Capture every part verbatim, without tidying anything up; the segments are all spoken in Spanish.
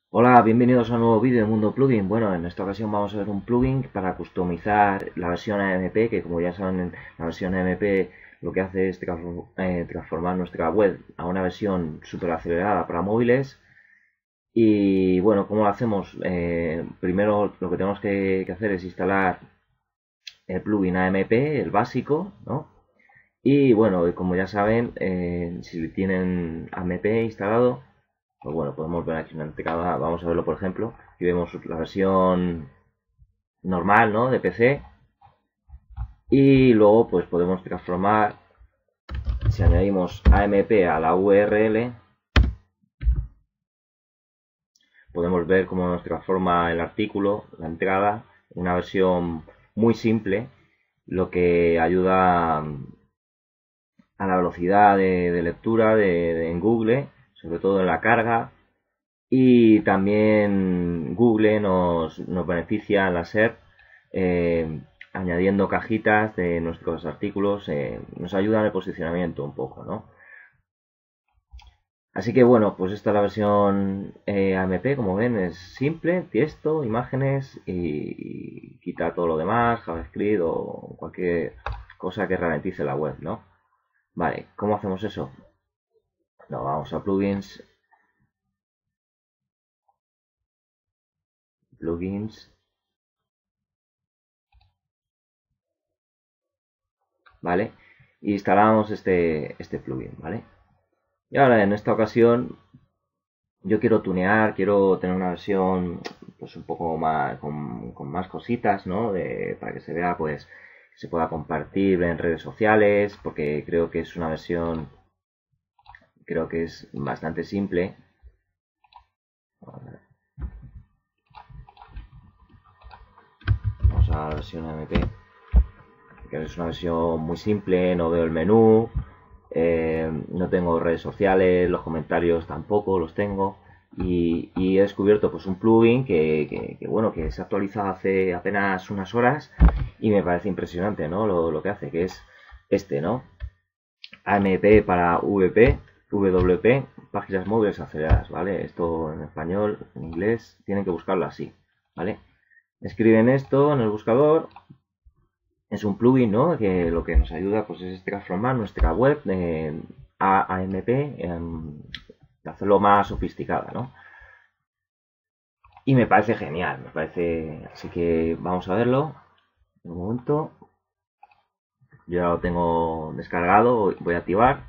Hola, bienvenidos a un nuevo vídeo de Mundo Plugin. Bueno, en esta ocasión vamos a ver un plugin para customizar la versión A M P, que como ya saben, la versión A M P lo que hace es eh, transformar nuestra web a una versión súper acelerada para móviles. Y bueno, ¿cómo lo hacemos? Eh, primero lo que tenemos que, que hacer es instalar el plugin A M P, el básico, ¿no? Y bueno, como ya saben, eh, si tienen A M P instalado, pues bueno, podemos ver aquí una entrada, vamos a verlo por ejemplo. Aquí vemos la versión normal, ¿no? De P C. Y luego pues podemos transformar, si añadimos A M P a la U R L, podemos ver cómo nos transforma el artículo, la entrada, una versión muy simple, lo que ayuda a la velocidad de, de lectura de, de, en Google, sobre todo en la carga. Y también Google nos, nos beneficia en la S E R eh, añadiendo cajitas de nuestros artículos, eh, nos ayuda en el posicionamiento un poco, ¿no? Así que bueno, pues esta es la versión eh, A M P, como ven, es simple, texto, imágenes y, y quita todo lo demás, JavaScript o cualquier cosa que ralentice la web, ¿no? Vale, ¿cómo hacemos eso? No, vamos a plugins, plugins, ¿vale? Y instalamos este, este plugin, ¿vale? Y ahora en esta ocasión yo quiero tunear, quiero tener una versión pues un poco más con, con más cositas, ¿no? De, para que se vea pues se pueda compartir en redes sociales, porque creo que es una versión, creo que es bastante simple. Vamos a la versión A M P, que es una versión muy simple, no veo el menú, eh, no tengo redes sociales, los comentarios tampoco los tengo. Y, y he descubierto pues un plugin que, que, que, bueno, que se ha actualizado hace apenas unas horas y me parece impresionante, ¿no? Lo, lo que hace, que es este, ¿no? A M P para V P, W P, páginas móviles aceleradas, ¿vale? Esto en español, en inglés, tienen que buscarlo así, ¿vale? Escriben esto en el buscador. Es un plugin, ¿no? Que lo que nos ayuda pues es transformar nuestra web en A M P, en hacerlo más sofisticada, ¿no? Y me parece genial, me parece... Así que vamos a verlo. Un momento. Yo ya lo tengo descargado, voy a activar.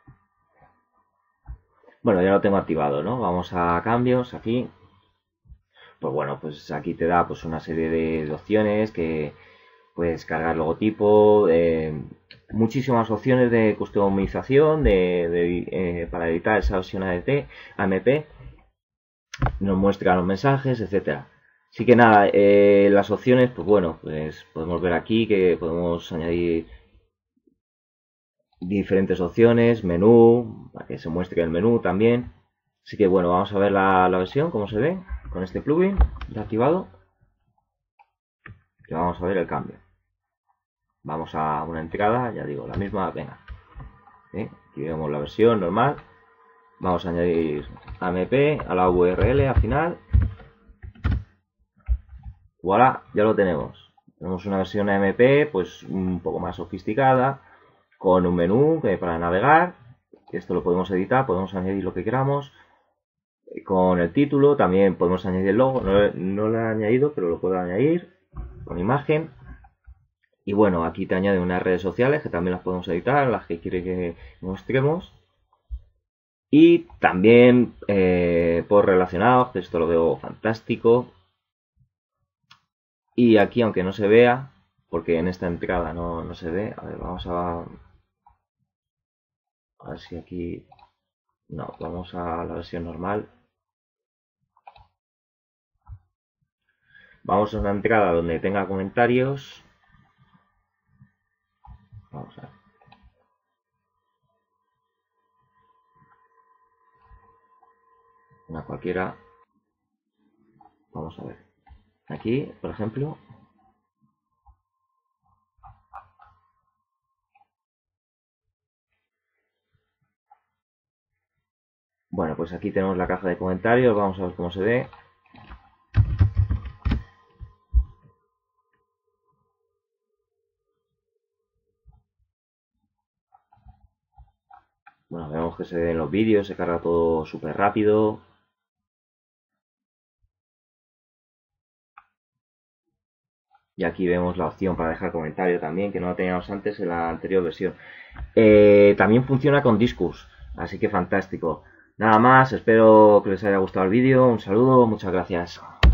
Bueno, ya lo tengo activado, ¿no? Vamos a cambios aquí. Pues bueno, pues aquí te da pues una serie de, de opciones que puedes cargar logotipo, eh, muchísimas opciones de customización de, de, eh, para editar esa versión A M P, nos muestra los mensajes, etcétera. Así que nada, eh, las opciones, pues bueno, pues podemos ver aquí que podemos añadir diferentes opciones, menú, para que se muestre el menú también. Así que bueno, vamos a ver la, la versión, cómo se ve con este plugin ya activado. Que vamos a ver el cambio. Vamos a una entrada, ya digo, la misma, venga. ¿Sí? Aquí vemos la versión normal. Vamos a añadir A M P a la U R L al final. Voilà, ya lo tenemos. Tenemos una versión A M P pues un poco más sofisticada, con un menú que para navegar. Esto lo podemos editar, podemos añadir lo que queramos. Con el título también podemos añadir el logo. No, no lo he añadido, pero lo puedo añadir con imagen. Y bueno, aquí te añade unas redes sociales que también las podemos editar, las que quiere que mostremos. Y también eh, por relacionados, que esto lo veo fantástico. Y aquí, aunque no se vea, porque en esta entrada no, no se ve, a ver, vamos a, a ver si aquí... No, vamos a la versión normal. Vamos a una entrada donde tenga comentarios. Vamos a ver. Una cualquiera. Vamos a ver. Aquí, por ejemplo. Bueno, pues aquí tenemos la caja de comentarios, vamos a ver cómo se ve. Bueno, vemos que se ve en los vídeos, se carga todo súper rápido. Y aquí vemos la opción para dejar comentario también, que no la teníamos antes en la anterior versión. Eh, también funciona con Disqus, así que fantástico. Nada más, espero que les haya gustado el vídeo. Un saludo, muchas gracias.